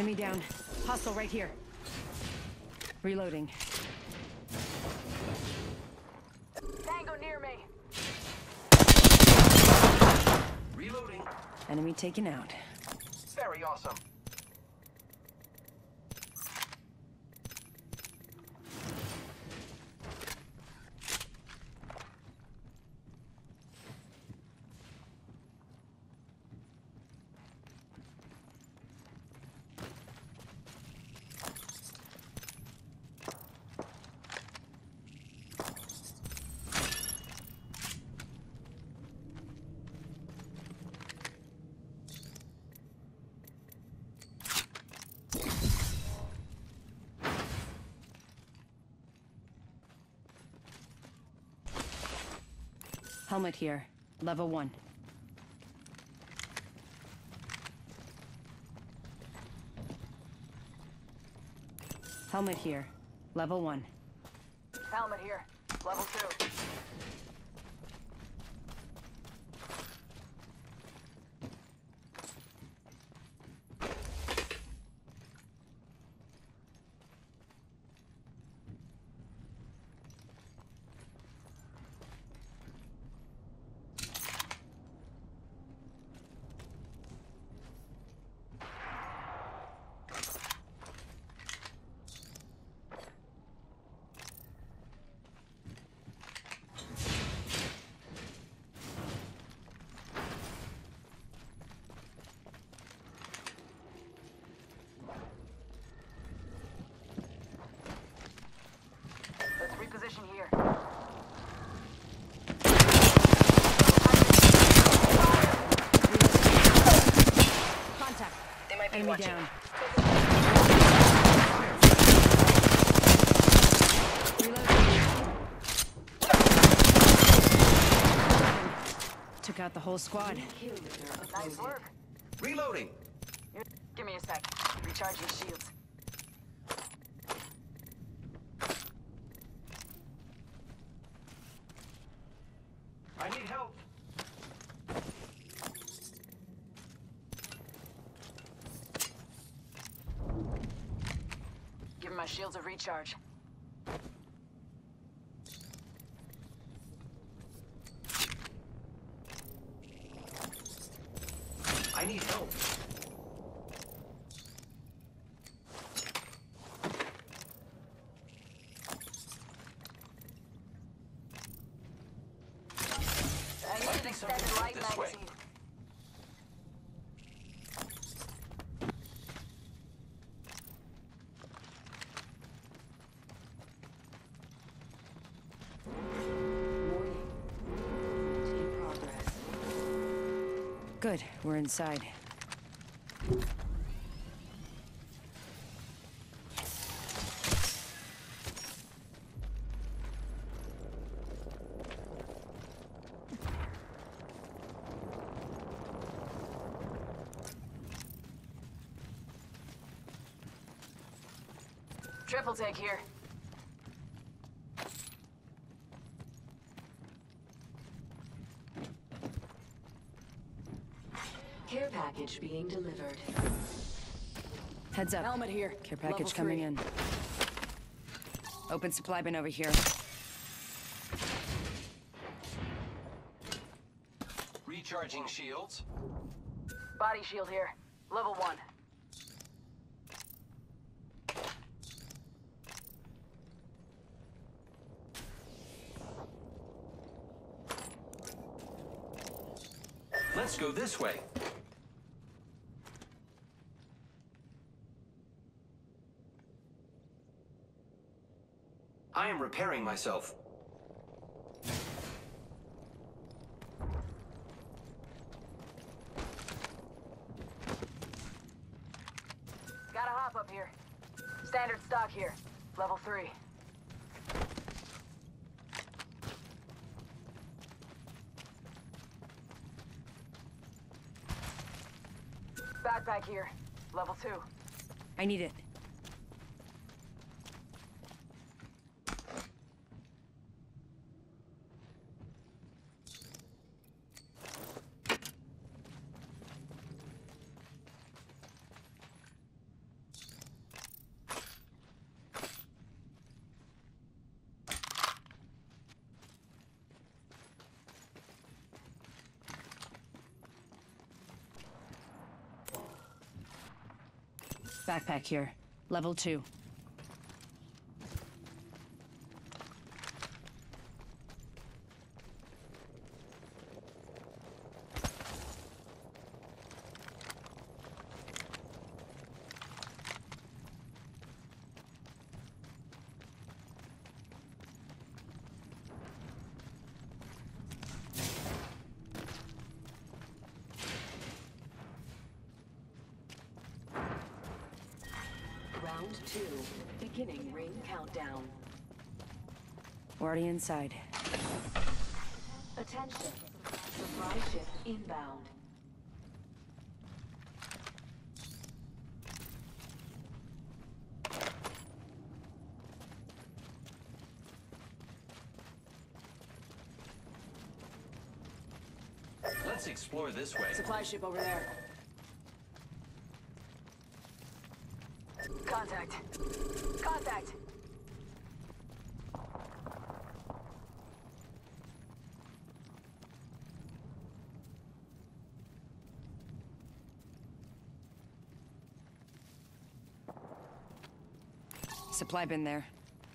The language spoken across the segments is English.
Enemy down. Hostile right here. Reloading. Tango near me. Reloading. Enemy taken out. Very awesome. Helmet here. Level 1. Helmet here. Level 1. Helmet here. Level 2. Let's reposition here. Contact. They might be Enemy watching. down. Took out the whole squad. Nice work. Reloading. Give me a sec. Recharging shields. I need help. Give my shields a recharge. I need help. I need an extended light This way. magazine. In progress. Good, we're inside. Triple take here. Care package being delivered. Heads up. Helmet here. Care Level package coming 3. in. Open supply bin over here. Recharging shields. Body shield here. Level 1. Let's go this way. I am repairing myself. Gotta hop up here. Standard stock here. Level 3. Backpack here. Level 2. I need it. Backpack here. Level 2. Round 2. Beginning ring countdown. Already inside. Attention. Supply ship inbound. Let's explore this way. Supply ship over there. Contact. Contact. Supply bin there.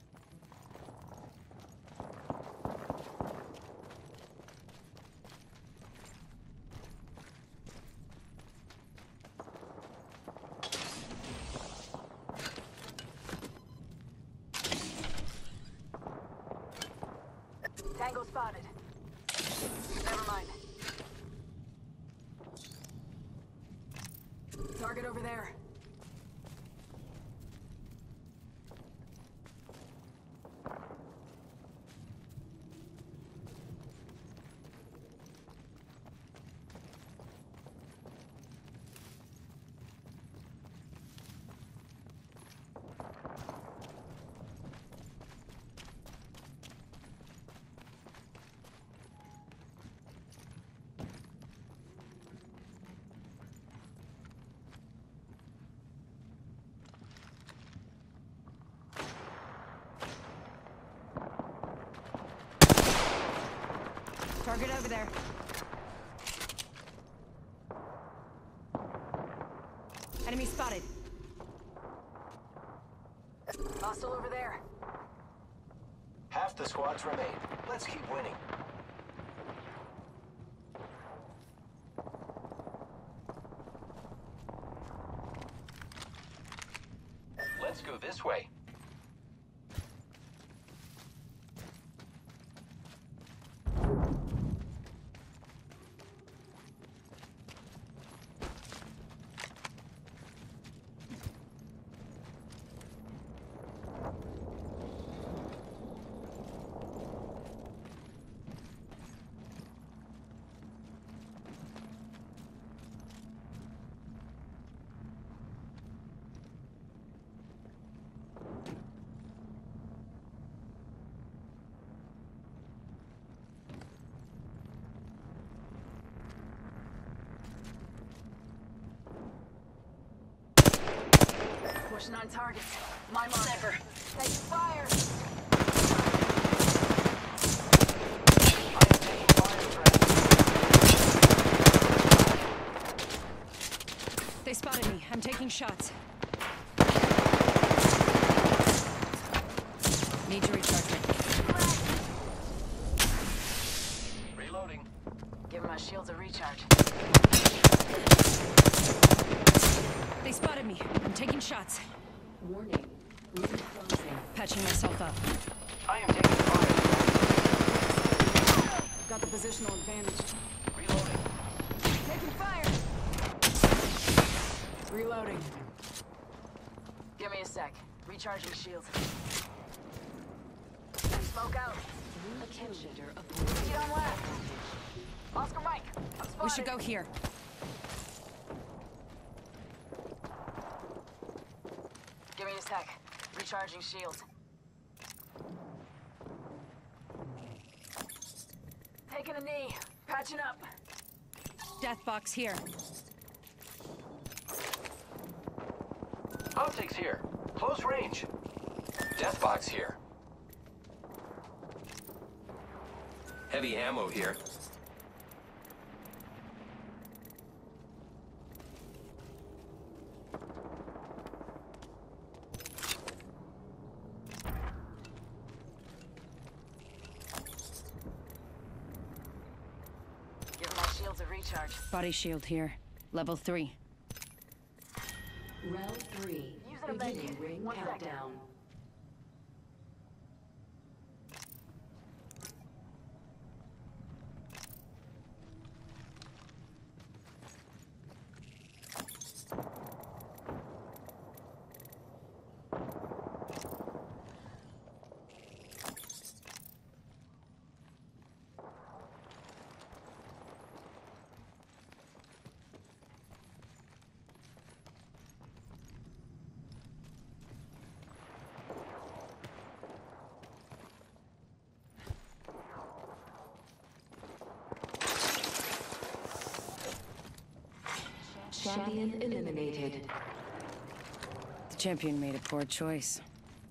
Tango spotted. Never mind. Target over there. Target over there. Enemy spotted. Hostile over there. Half the squads remain. Let's keep winning. Let's go this way. Pushing on target. My marker. Taking fire. They spotted me. I'm taking shots. Need to recharge me. Reloading. Give my shields a recharge. They spotted me. I'm taking shots. Warning. Ring closing. Patching myself up. I am taking fire. Got the positional advantage. Reloading. Taking fire. Reloading. Give me a sec. Recharging shields. Smoke out. Attention. Avoid. Get on left. Oscar Mike. I'm spotted. We should go here. Give me a sec. Recharging shields. Taking a knee. Patching up. Death box here. Optics here. Close range. Death box here. Heavy ammo here. recharge. Body shield here. Level 3. Round 3. Using a Beginning medkit. ring 1 second. countdown. Champion eliminated. The champion made a poor choice.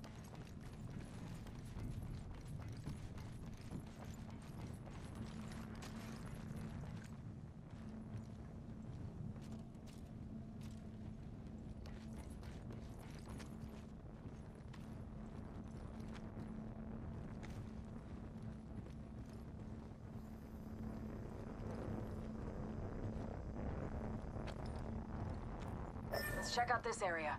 Let's check out this area.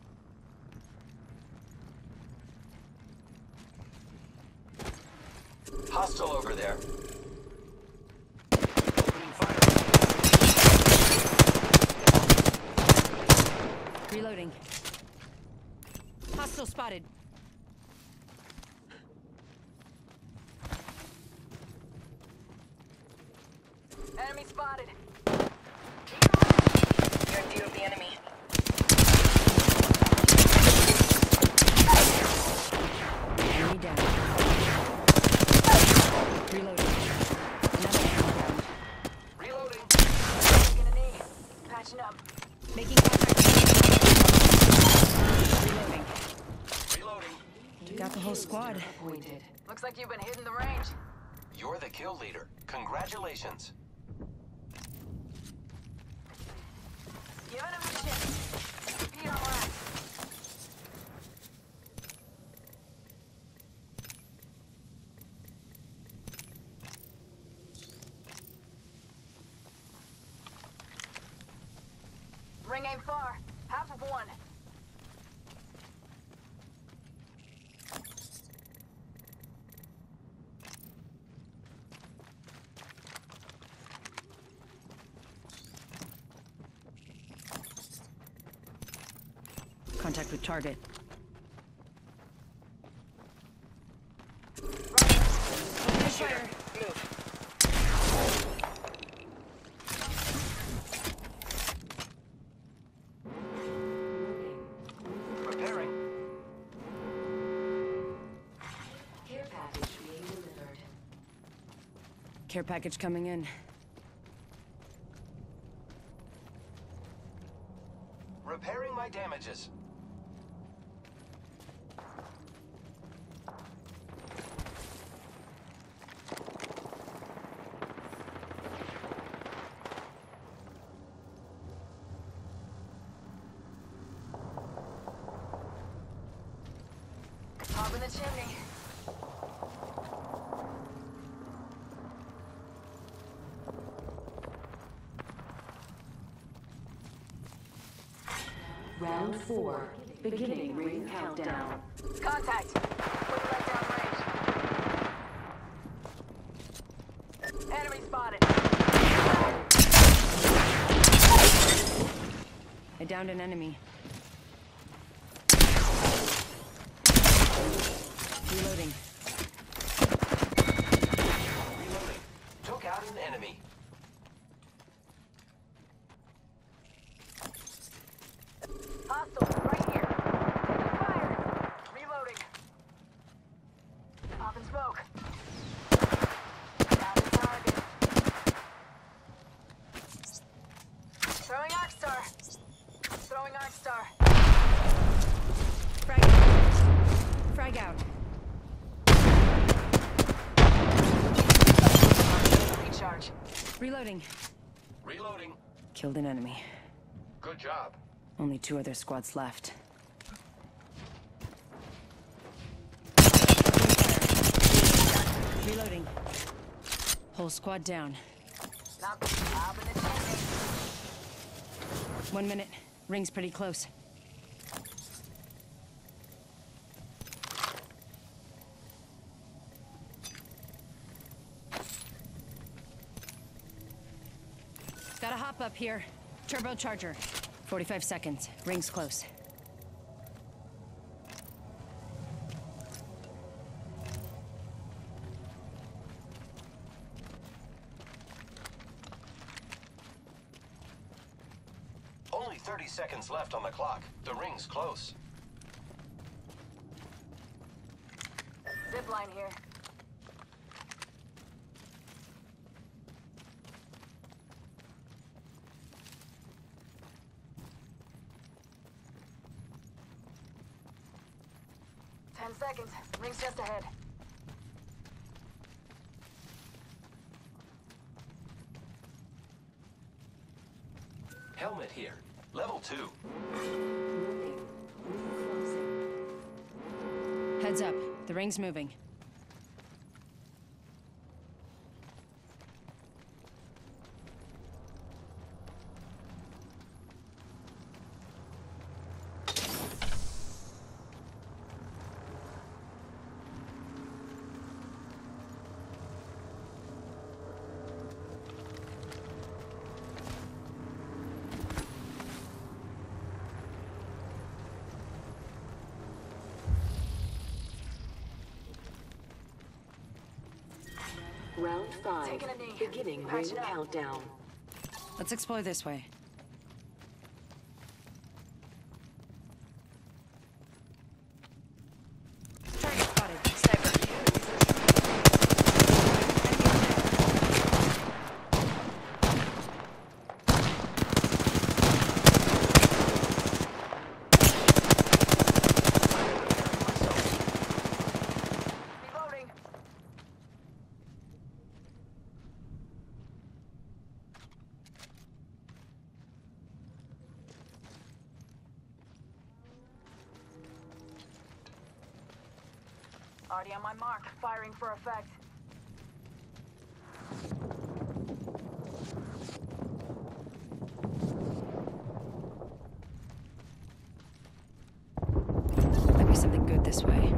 Hostile over there. Reloading. Hostile spotted. Enemy spotted. You're in view of the enemy. Enemy down. Reloading. Another enemy down. Reloading. Taking a knee. Patching up. Making contact. Reloading. Reloading. Got the whole squad. Appointed. Looks like you've been hitting the range. You're the kill leader. Congratulations. Giving him a shit. Repeat on last. Ring ain't far. Half of one. Contact with target. Shooter, move. Repairing. Care package being delivered. Care package coming in. Repairing my damages. Hop in the chimney. Round 4. Beginning ring countdown. Contact. Put the leg down range. Enemy spotted. I downed an enemy. Reloading. Reloading. Took out an enemy. Hostile, right here. Taking fire. Reloading. Popping smoke. Down to target. Throwing Arc Star. Throwing Arc Star. Frag out. Frag out. Recharge. Reloading. Reloading. Killed an enemy. Good job. Only 2 other squads left. Reloading. Whole squad down. Top in the chimney. 1 minute. Ring's pretty close. Gotta hop up here. Turbocharger. 45 seconds. Ring's close. Only 30 seconds left on the clock. The ring's close. Zip line here. Seconds. Ring's just ahead. Helmet here. Level 2. Moving. Ring closing. Heads up. The ring's moving. Round 5. Taking a knee. Beginning ring Patch it up. countdown. Let's explore this way. Target spotted. Sniper. Reloading. Already on my mark. Firing for effect. Might be something good this way.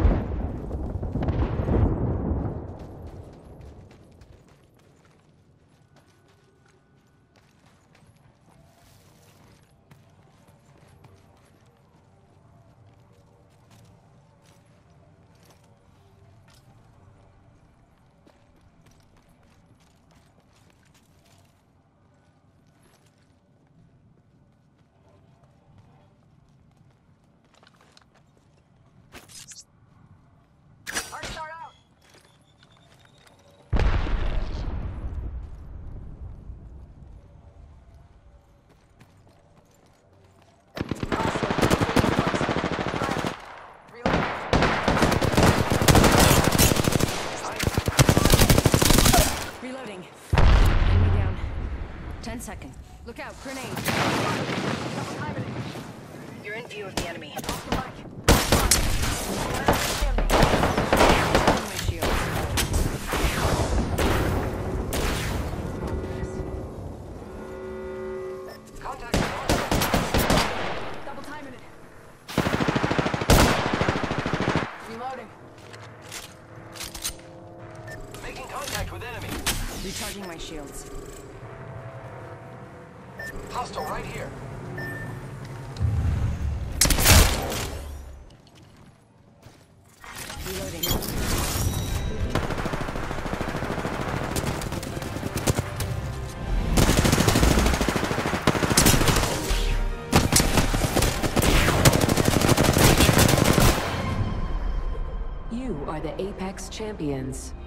Hard start out. Reloading. Enemy down. 10 seconds. Look out. Grenade. Double timing it. You're in view of the enemy. Off the mic. Chimney. My shields. Contact. Double timing it. Reloading. Making contact with enemy. Recharging my shields. Hostile right here. Reloading. You are the Apex Champions.